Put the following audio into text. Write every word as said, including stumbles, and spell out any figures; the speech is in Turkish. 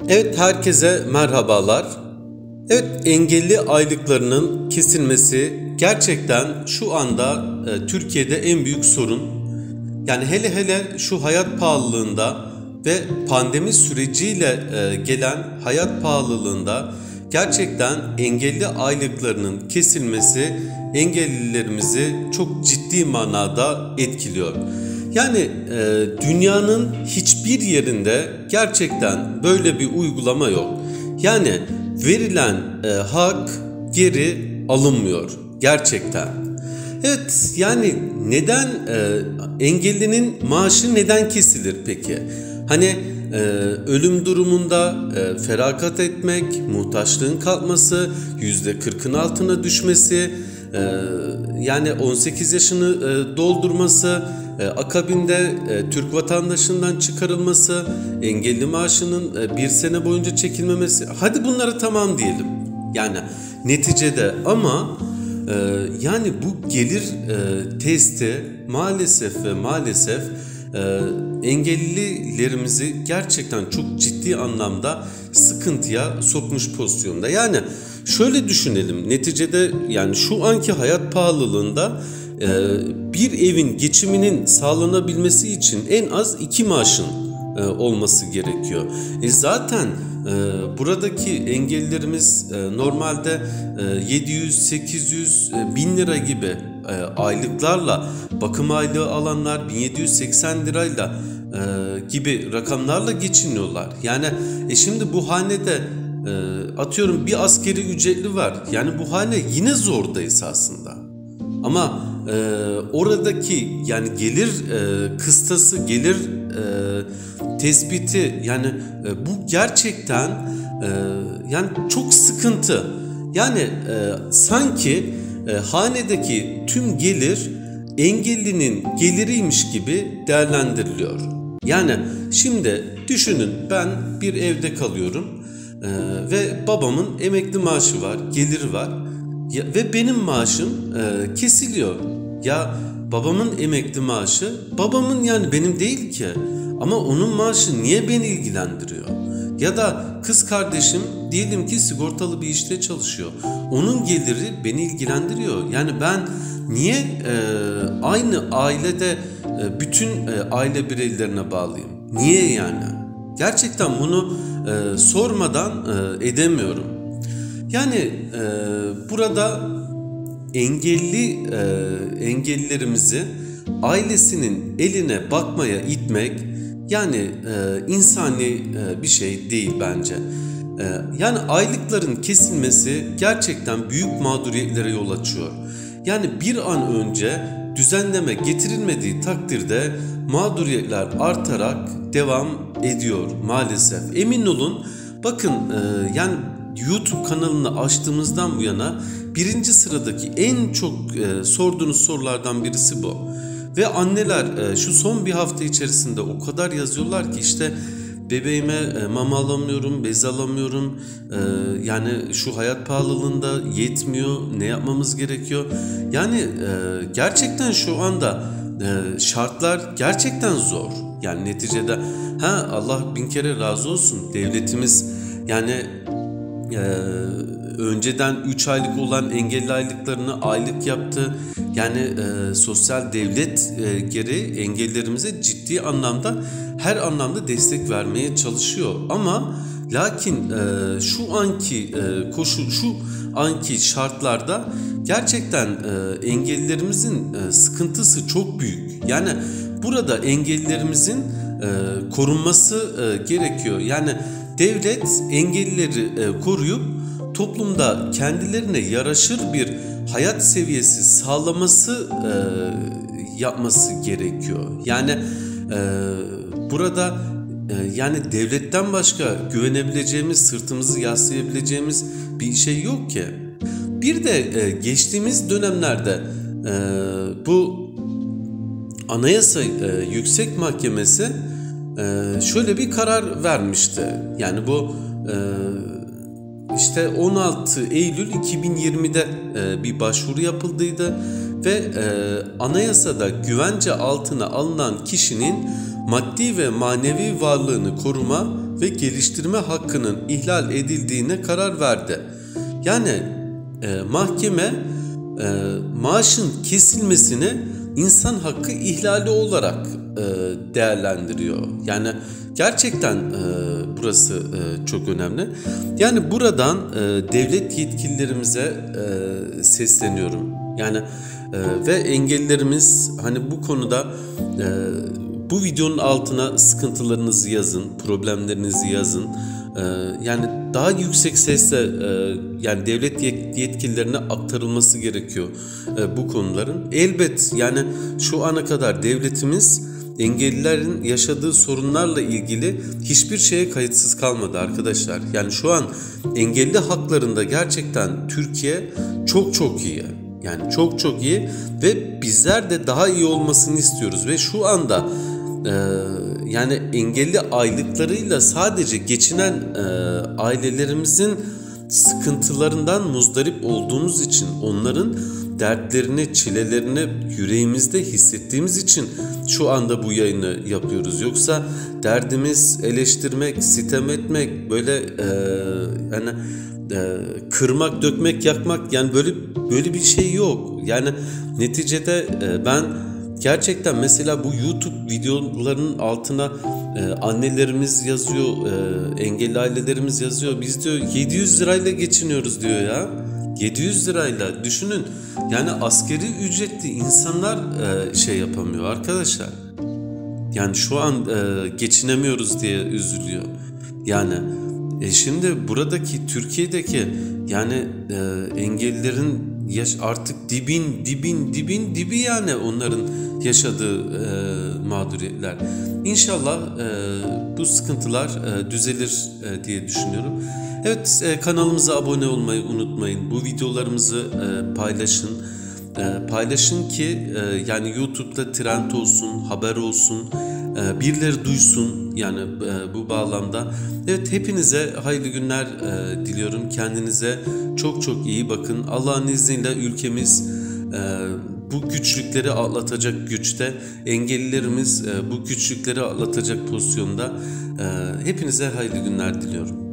Evet, herkese merhabalar. Evet, engelli aylıklarının kesilmesi gerçekten şu anda e, Türkiye'de en büyük sorun. Yani hele hele şu hayat pahalılığında ve pandemi süreciyle e, gelen hayat pahalılığında gerçekten engelli aylıklarının kesilmesi engellilerimizi çok ciddi manada etkiliyor. Yani e, dünyanın hiçbir yerinde gerçekten böyle bir uygulama yok. Yani verilen e, hak geri alınmıyor gerçekten. Evet, yani neden e, engellinin maaşı neden kesilir peki? Hani e, ölüm durumunda e, feragat etmek, muhtaçlığın kalkması, yüzde kırkın altına düşmesi, e, yani on sekiz yaşını e, doldurması, e, akabinde e, Türk vatandaşından çıkarılması, engelli maaşının e, bir sene boyunca çekilmemesi, hadi bunları tamam diyelim. Yani neticede ama e, yani bu gelir e, testi maalesef ve maalesef e, engellilerimizi gerçekten çok ciddi anlamda sıkıntıya sokmuş pozisyonda. Yani şöyle düşünelim, neticede yani şu anki hayat pahalılığında e, bir evin geçiminin sağlanabilmesi için en az iki maaşın e, olması gerekiyor. E zaten e, buradaki engellilerimiz e, normalde e, yedi yüz, sekiz yüz, e, bin lira gibi e, aylıklarla, bakım aylığı alanlar bin yedi yüz seksen lirayla e, gibi rakamlarla geçiniyorlar. Yani e şimdi bu hanede e, atıyorum bir askeri ücretli var. Yani bu hane yine zordayız aslında. Ama e, oradaki yani gelir e, kıstası, gelir e, tespiti yani e, bu gerçekten e, yani çok sıkıntı. Yani e, sanki e, hanedeki tüm gelir engellinin geliriymiş gibi değerlendiriliyor. Yani şimdi düşünün, ben bir evde kalıyorum e, ve babamın emekli maaşı var, geliri var. Ya, ve benim maaşım e, kesiliyor. Ya babamın emekli maaşı babamın, yani benim değil ki. Ama onun maaşı niye beni ilgilendiriyor? Ya da kız kardeşim diyelim ki sigortalı bir işte çalışıyor. Onun geliri beni ilgilendiriyor. Yani ben niye e, aynı ailede e, bütün e, aile bireylerine bağlıyım? Niye yani? Gerçekten bunu e, sormadan e, edemiyorum. Yani e, burada engelli e, engellilerimizi ailesinin eline bakmaya itmek yani e, insani e, bir şey değil bence. E, yani aylıkların kesilmesi gerçekten büyük mağduriyetlere yol açıyor. Yani bir an önce düzenleme getirilmediği takdirde mağduriyetler artarak devam ediyor maalesef. Emin olun, bakın e, yani YouTube kanalını açtığımızdan bu yana birinci sıradaki en çok e, sorduğunuz sorulardan birisi bu. Ve anneler e, şu son bir hafta içerisinde o kadar yazıyorlar ki işte bebeğime e, mama alamıyorum, bez alamıyorum, e, yani şu hayat pahalılığında yetmiyor, ne yapmamız gerekiyor? Yani e, gerçekten şu anda e, şartlar gerçekten zor. Yani neticede ha Allah bin kere razı olsun, devletimiz yani Ee, önceden üç aylık olan engelli aylıklarını aylık yaptı. Yani e, sosyal devlet e, gereği engellilerimize ciddi anlamda her anlamda destek vermeye çalışıyor. Ama lakin e, şu anki e, koşul, şu anki şartlarda gerçekten e, engellilerimizin e, sıkıntısı çok büyük. Yani burada engellilerimizin e, korunması e, gerekiyor. Yani devlet engellileri e, koruyup toplumda kendilerine yaraşır bir hayat seviyesi sağlaması e, yapması gerekiyor. Yani e, burada e, yani devletten başka güvenebileceğimiz, sırtımızı yaslayabileceğimiz bir şey yok ki. Bir de e, geçtiğimiz dönemlerde e, bu Anayasa e, Yüksek Mahkemesi Ee, şöyle bir karar vermişti. Yani bu e, işte on altı Eylül iki bin yirmide e, bir başvuru yapıldıydı ve e, anayasada güvence altına alınan kişinin maddi ve manevi varlığını koruma ve geliştirme hakkının ihlal edildiğine karar verdi. Yani e, mahkeme e, maaşın kesilmesini insan hakkı ihlali olarak e, değerlendiriyor. Yani gerçekten e, burası e, çok önemli. Yani buradan e, devlet yetkililerimize e, sesleniyorum. Yani e, ve engellilerimiz hani bu konuda e, bu videonun altına sıkıntılarınızı yazın, problemlerinizi yazın. Ee, yani daha yüksek sesle e, yani devlet yetkililerine aktarılması gerekiyor e, bu konuların. Elbet yani şu ana kadar devletimiz engellilerin yaşadığı sorunlarla ilgili hiçbir şeye kayıtsız kalmadı arkadaşlar. Yani şu an engelli haklarında gerçekten Türkiye çok çok iyi. Yani çok çok iyi ve bizler de daha iyi olmasını istiyoruz ve şu anda Ee, yani engelli aylıklarıyla sadece geçinen e, ailelerimizin sıkıntılarından muzdarip olduğumuz için, onların dertlerini, çilelerini yüreğimizde hissettiğimiz için şu anda bu yayını yapıyoruz. Yoksa derdimiz eleştirmek, sitem etmek, böyle e, yani e, kırmak, dökmek, yakmak, yani böyle böyle bir şey yok. Yani neticede e, ben gerçekten mesela bu YouTube videolarının altına e, annelerimiz yazıyor, e, engelli ailelerimiz yazıyor. Biz diyor yedi yüz lirayla geçiniyoruz diyor ya. yedi yüz lirayla düşünün. Yani askeri ücretli insanlar e, şey yapamıyor arkadaşlar. Yani şu an e, geçinemiyoruz diye üzülüyor. Yani e, şimdi buradaki Türkiye'deki yani e, engellilerin yaş artık dibin dibin dibin dibi yani onların yaşadığı e, mağduriyetler. İnşallah e, bu sıkıntılar e, düzelir e, diye düşünüyorum. Evet, e, kanalımıza abone olmayı unutmayın. Bu videolarımızı e, paylaşın. E, paylaşın ki e, yani YouTube'da trend olsun, haber olsun, e, birileri duysun yani e, bu bağlamda. Evet, hepinize hayırlı günler e, diliyorum. Kendinize çok çok iyi bakın. Allah'ın izniyle ülkemiz e, bu güçlükleri atlatacak güçte, engellilerimiz e, bu güçlükleri atlatacak pozisyonda. E, hepinize hayırlı günler diliyorum.